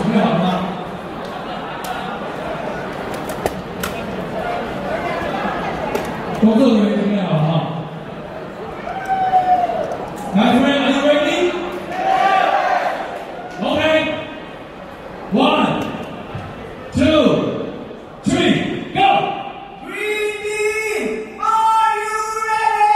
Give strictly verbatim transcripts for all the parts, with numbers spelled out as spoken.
备好了吗？工作人员准备好了吗？来 ，Friend, are you ready? Okay. One, two, three, go. Green team, are you ready?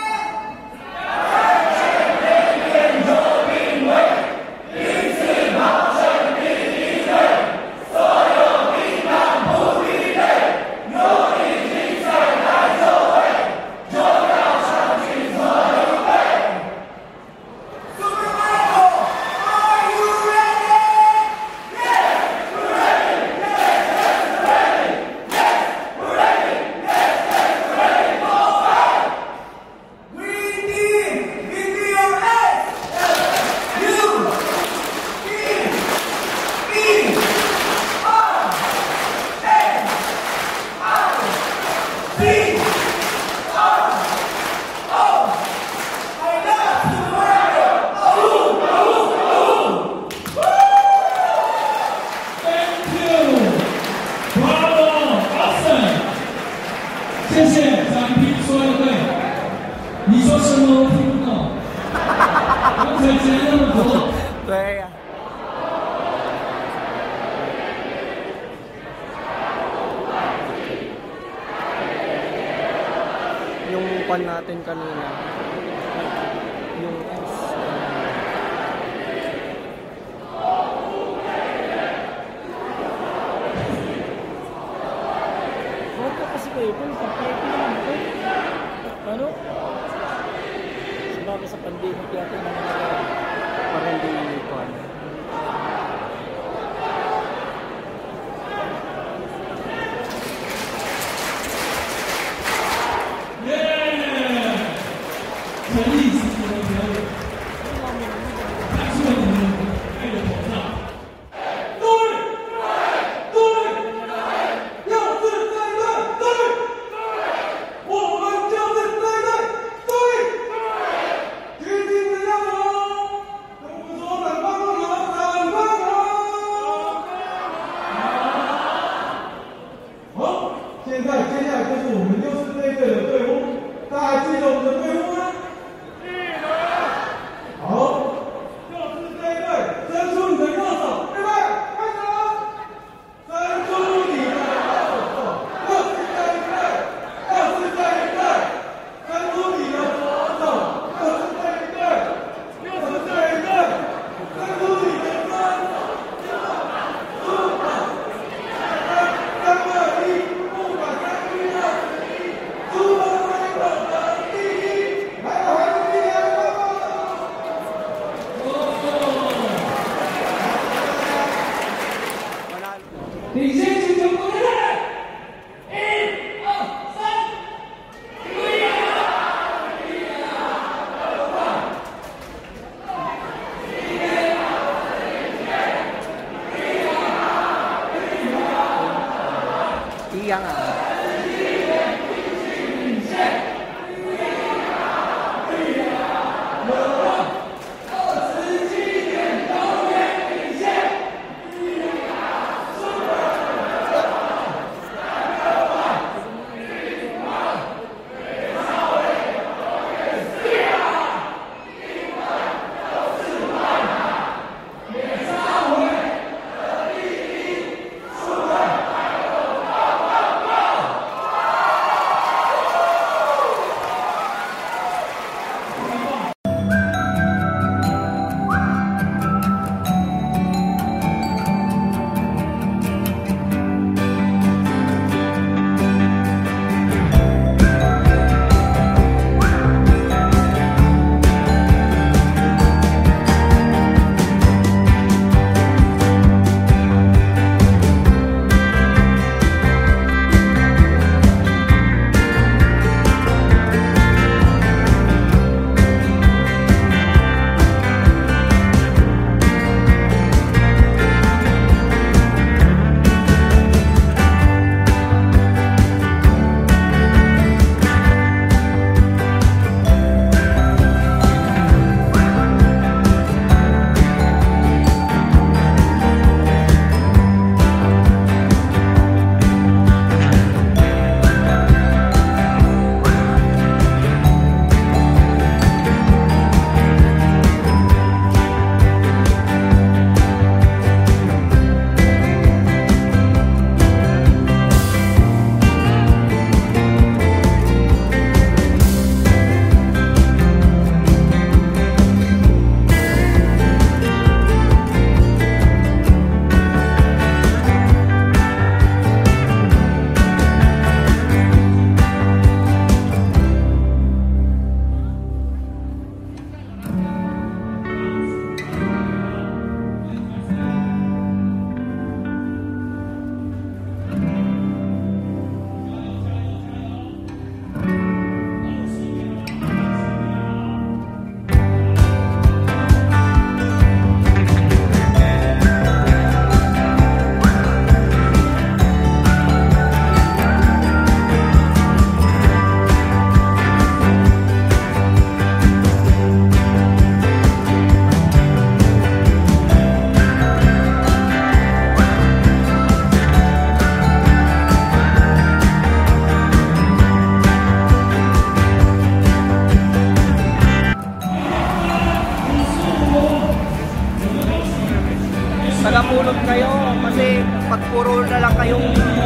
全面做兵卫，一次炮声第一队，所有兵党不敌对，有你精彩来作为，就要上去做一倍。Supermicro, are you ready? Yes, we're ready. Yes, yes, we're ready. Yes, we're ready. Yes, yes, we're ready. Go fight. Green team, give me your S. U, E, E, R, N, I, C, R, O. I love Supermicro. Oh, oh, oh. Thank you, bravo, awesome. 谢谢，展平说的对。你说什么我听不懂，刚才讲那么多。 对呀、Yung pan natin kanina, yung S. Huwag ka kasi kayo, kung kapay ko naman ito. Ano? Sabaga sa pandemic yata na mga parang hindi ko ano. Yeah! 陈毅是我的朋友，他是我们爱的头上。对，对，要是这一队，对，我们就是这一队，对，决定的要走，跟我们说闪光光有，闪光光。好，现在接下来就是我们六四这一队的队伍，大家还记得我们的队伍吗？好，六四这一队，伸出你的右手，预备，开始了！伸出你的右手，六四这一队，六四这一队，伸出你的左手，六四这一队，六四这一队，伸出你的双手，出把，出把，三二一，不管三七二十一，出把来我的第一，来了还是第二个？领先请求国家队，一、二、三，一呀一呀，二万，一呀一呀一呀， Iyang ah. 出 Tagapulot kayo kasi pag puro na lang kayong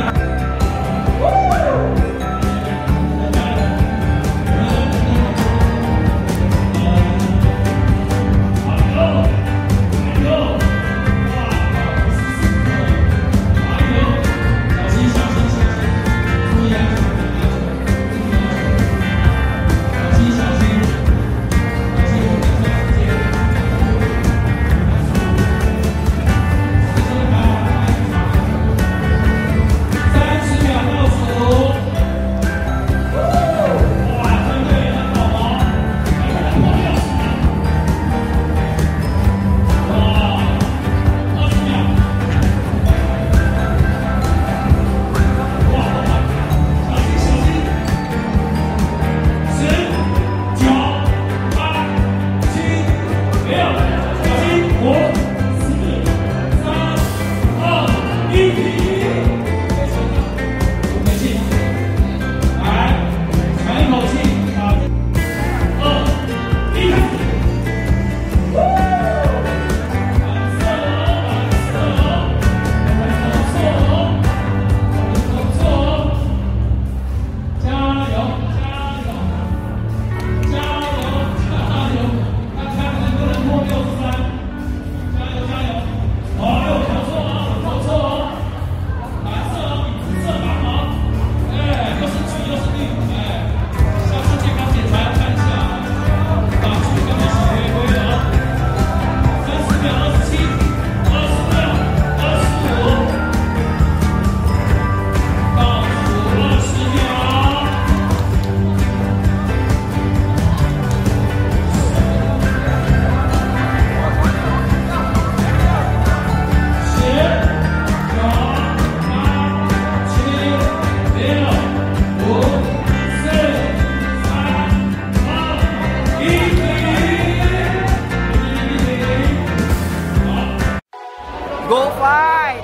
go fight!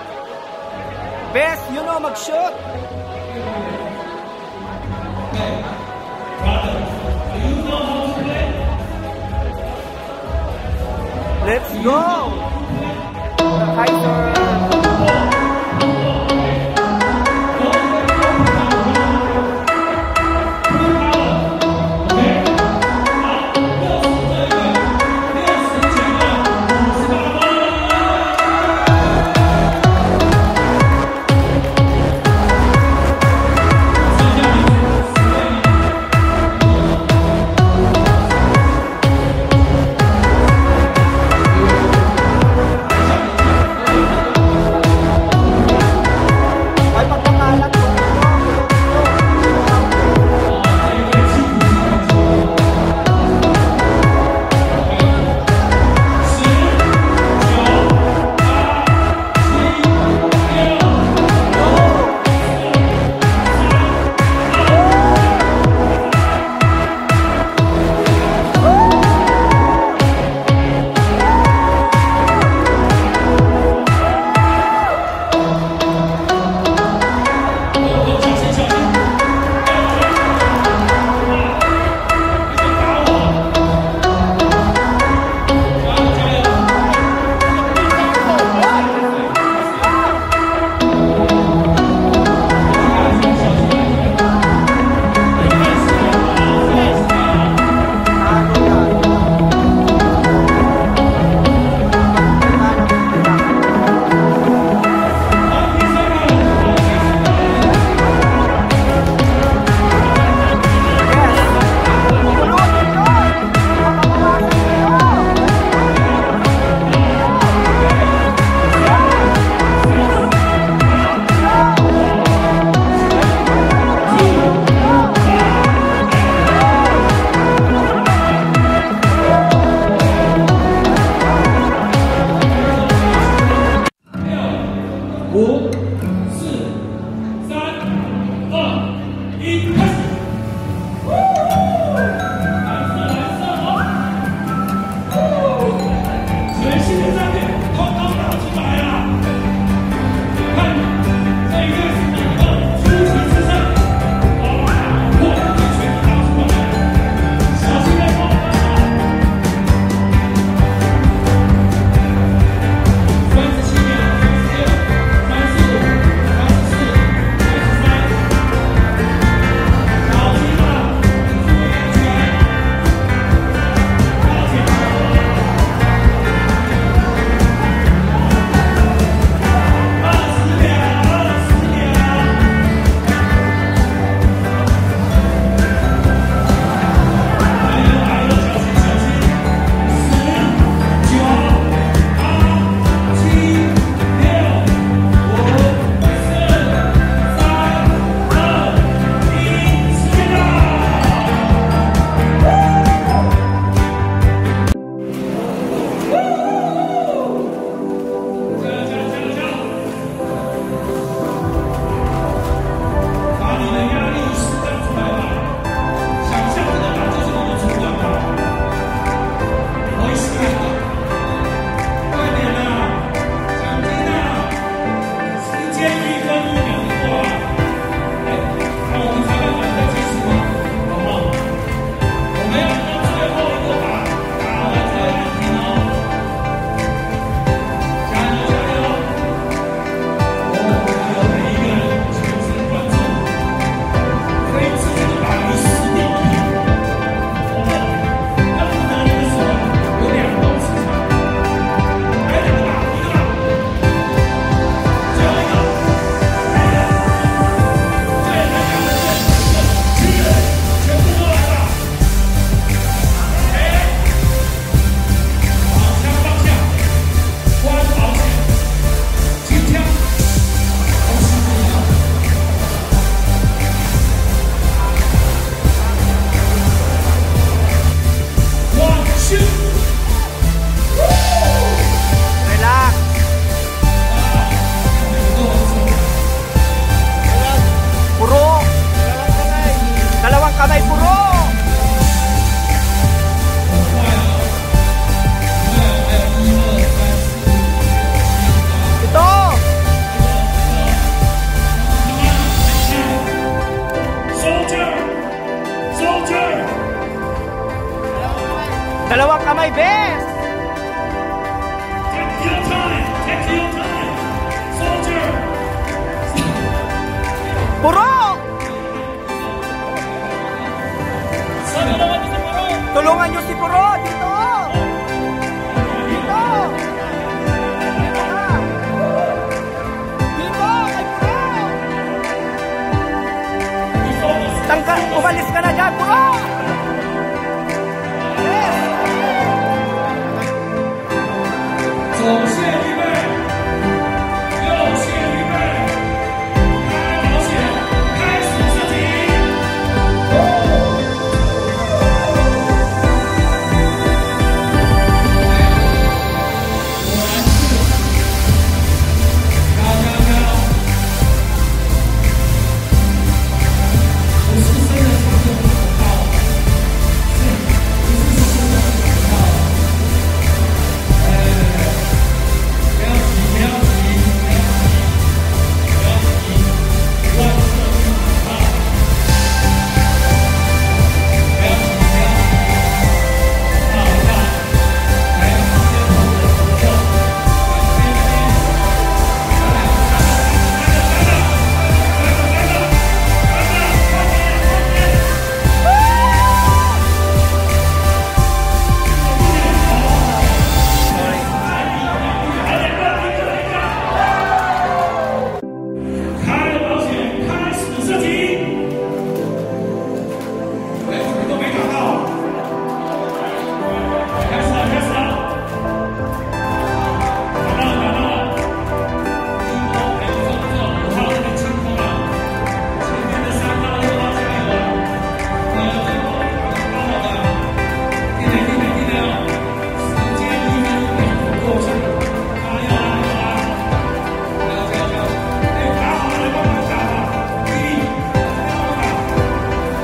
Best, you know, mag-shoot! Let's go! Hi, sir!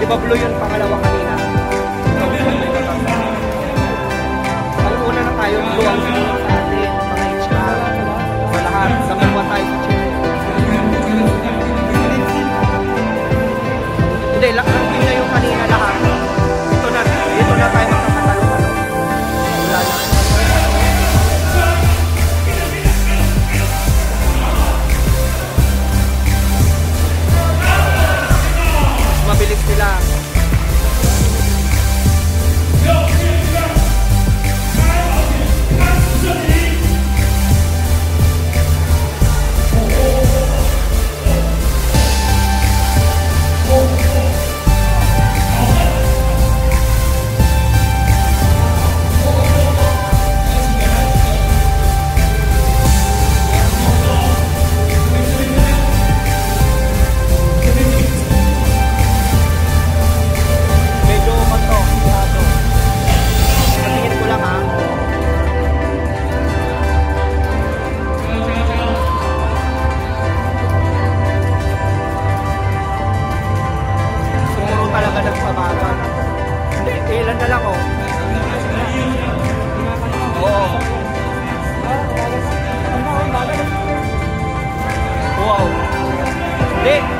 Bablo yung pangalawa kanina. Ang una na tayo, blue ang sumunod sa atin. Mga H R. Sa lahat. Sa mga tayo sa check. Hindi, lakang team na yung kanina lahat. Ito na. Ito na tayo magkakatalo-talo. Wala na. Mabilis sila. Wow. Hindi.